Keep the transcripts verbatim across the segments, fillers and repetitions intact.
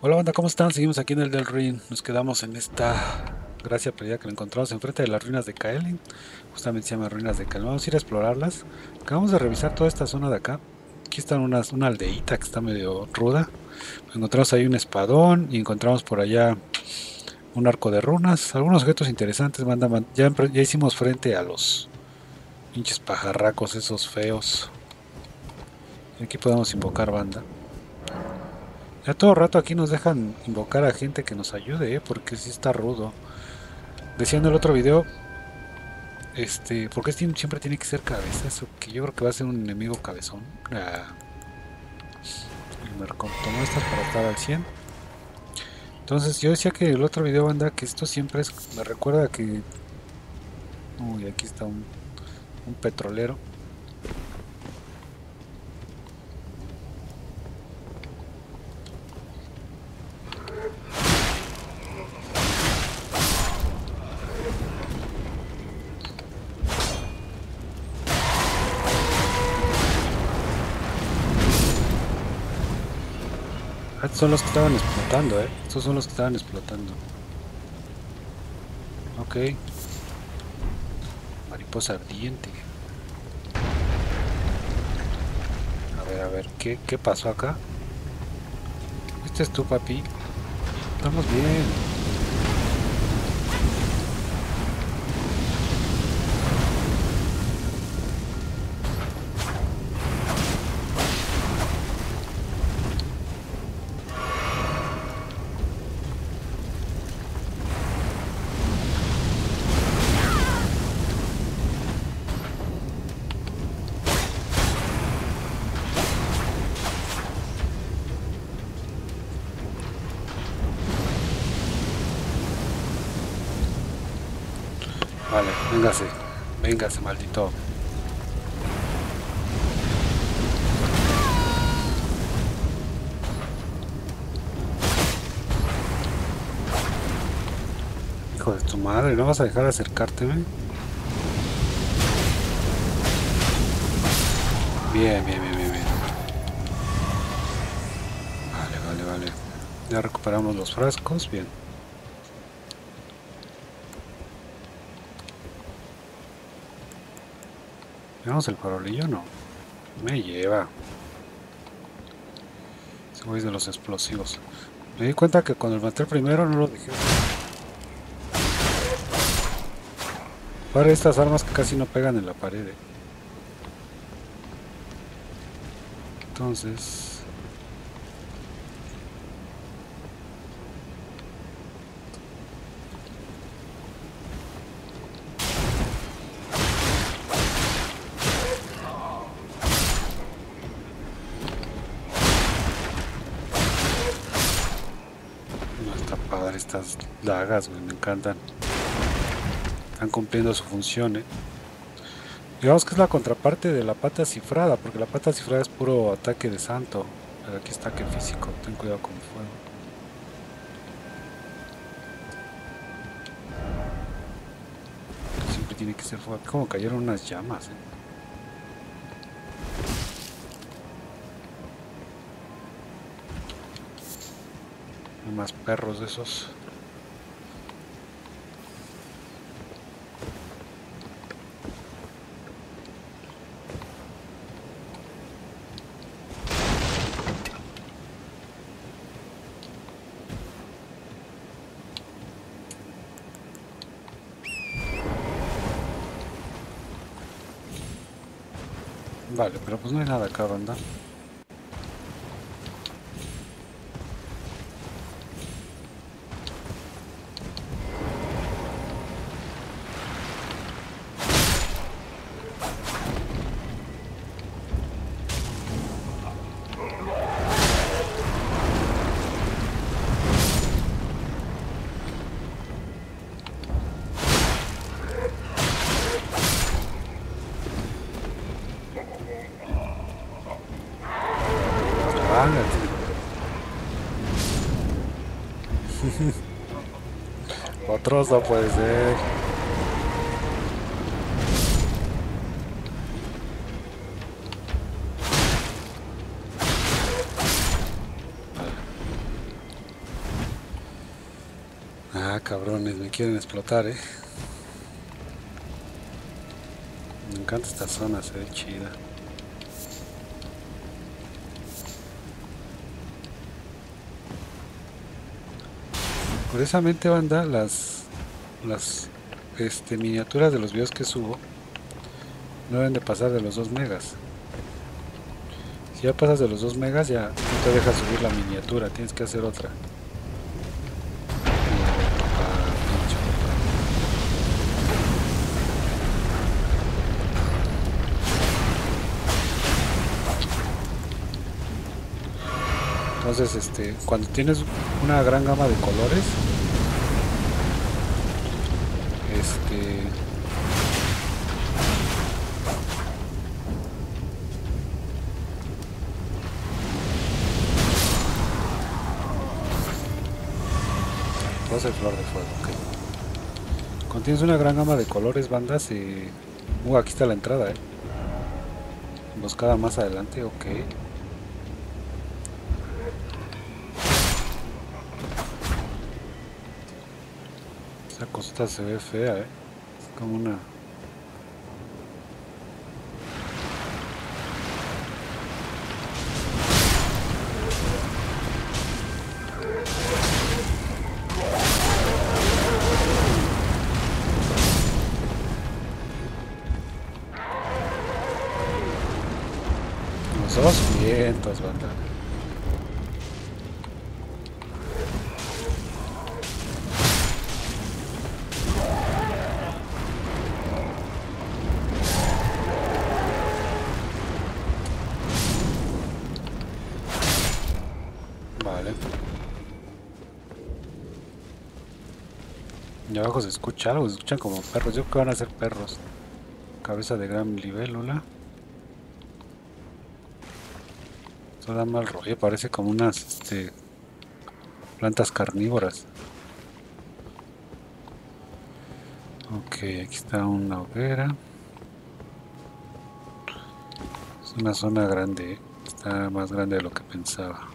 Hola banda, ¿cómo están? Seguimos aquí en el del Ring. Nos quedamos en esta gracia perdida que lo encontramos enfrente de las ruinas de Kaelin. Justamente se llama ruinas de Kaelin. Vamos a ir a explorarlas. Acabamos de revisar toda esta zona de acá. Aquí está unas, una aldeíta que está medio ruda. Encontramos ahí un espadón y encontramos por allá un arco de runas. Algunos objetos interesantes, banda. man- Ya, empre- ya hicimos frente a los pinches pajarracos esos feos. Y aquí podemos invocar banda. Ya todo rato aquí nos dejan invocar a gente que nos ayude, ¿eh? Porque sí está rudo. Decía en el otro video, este, ¿por qué Steam siempre tiene que ser cabezas? O que yo creo que va a ser un enemigo cabezón. Ah, y me recom- tomó estas para estar al cien. Entonces yo decía que el otro video anda que esto siempre es, me recuerda que, uy, aquí está un, un petrolero. Ah, estos son los que estaban explotando, eh. Estos son los que estaban explotando. Ok, mariposa ardiente. A ver, a ver, ¿qué, qué pasó acá? Este es tu papi. Estamos bien. Vale, véngase. Véngase, maldito. Hijo de tu madre, ¿no vas a dejar de acercarte, eh? Bien, bien, bien, bien, bien. Vale, vale, vale. Ya recuperamos los frascos, bien. ¿Veamos el farolillo? No. Me lleva. Ese güey es de los explosivos. Me di cuenta que cuando maté el primero no lo dejé. Para estas armas que casi no pegan en la pared. eh. Entonces... No está padre estas dagas, güey, me encantan. Están cumpliendo su función, eh. Digamos que es la contraparte de la pata cifrada, porque la pata cifrada es puro ataque de santo. Pero aquí está que físico, ten cuidado con el fuego. Siempre tiene que ser fuego. Como cayeron unas llamas, eh. Hay más perros de esos. Vale, pero pues no hay nada acá, banda. Vángate. Otros no puede ser. Ah, cabrones, me quieren explotar, eh. Me encanta esta zona, se ve chida. Curiosamente, banda, las las este, miniaturas de los videos que subo no deben de pasar de los dos megas. Si ya pasas de los dos megas, ya no te deja subir la miniatura, tienes que hacer otra. Entonces, este, cuando tienes una gran gama de colores, este, va a ser flor de fuego, ok. Cuando tienes una gran gama de colores, bandas, y... Uh, aquí está la entrada, eh. Emboscada más adelante, ok. Esa cosita se ve fea, eh. Es como una... Los dos vientos, banda. Vale. Y abajo se escucha algo, se escuchan como perros. Yo creo que van a ser perros. Cabeza de gran libélula. Esto da mal rollo, parece como unas este, plantas carnívoras. Ok, aquí está una hoguera. Es una zona grande, ¿eh? Está más grande de lo que pensaba.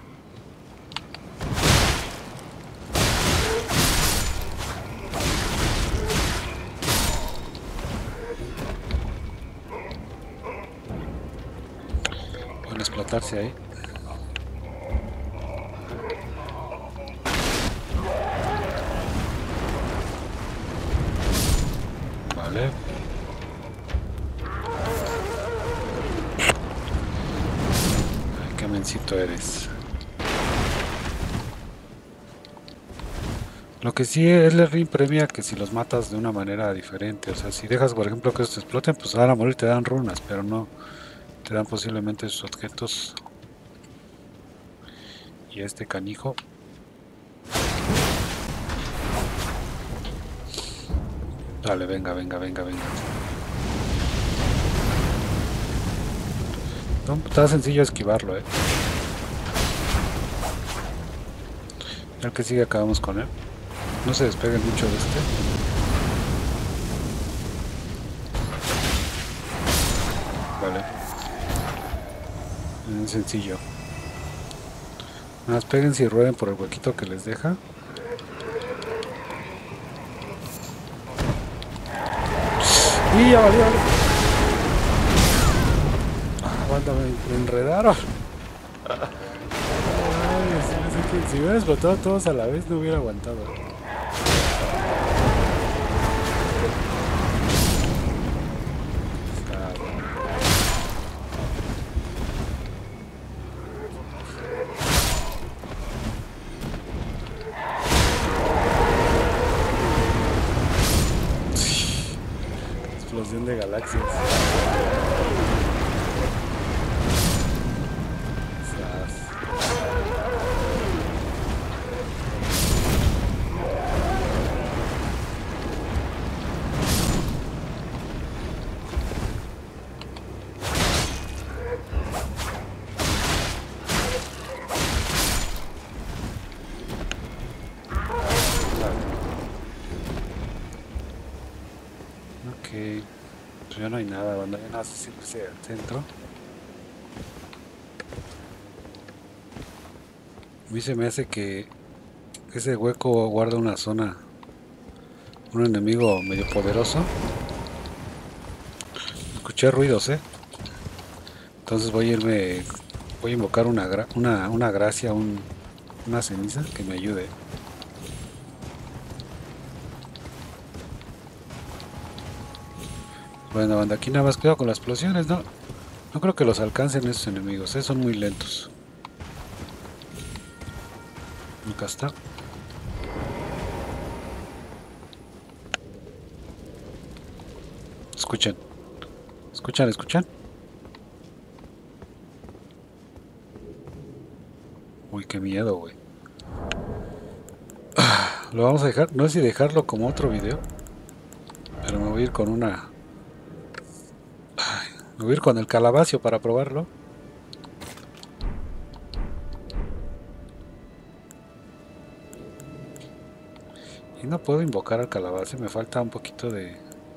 Pueden explotarse ahí. Vale. Ay, qué mencito eres. Lo que sí es el ring premia que si los matas de una manera diferente. O sea, si dejas, por ejemplo, que estos exploten, pues van a morir, te dan runas, pero no te dan posiblemente sus objetos. Y este canijo. Dale, venga, venga, venga, venga. No, está sencillo esquivarlo, eh. El que sigue acabamos con él. No se despeguen mucho de este. Vale. Es sencillo. Nada más péguense y rueden por el huequito que les deja. Y ya valió, vale. Aguanta, me, me enredaron. Ay, si, si, si hubiera explotado todos a la vez no hubiera aguantado. Explosión de galaxias. Ok, pues ya no hay nada, banda, ya nada se irse al centro. A mí se me hace que ese hueco guarda una zona Un enemigo medio poderoso. Escuché ruidos, eh. Entonces voy a irme. Voy a invocar una, gra una, una gracia, un, una ceniza que me ayude. Bueno, banda, aquí nada más cuidado con las explosiones, ¿no? No creo que los alcancen esos enemigos, ¿eh? Son muy lentos. Acá está. Escuchen. Escuchan, escuchan. Uy, qué miedo, güey. Lo vamos a dejar, no sé si dejarlo como otro video. Pero me voy a ir con una... Ay, me voy a ir con el calabacio para probarlo. Y no puedo invocar al calabacio, me falta un poquito de...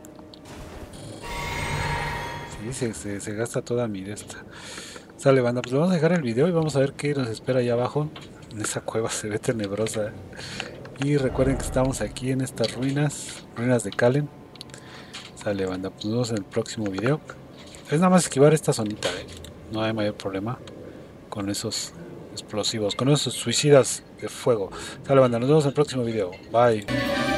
Sí, se, se, se gasta toda mi de esta. Sale, banda, pues vamos a dejar el video y vamos a ver qué nos espera allá abajo. En esa cueva se ve tenebrosa. Y recuerden que estamos aquí en estas ruinas, ruinas de Calen. Sale, banda, pues nos vemos en el próximo video. Es nada más esquivar esta zonita, ¿eh? No hay mayor problema con esos explosivos, con esos suicidas de fuego. Sale, banda, nos vemos en el próximo video. Bye.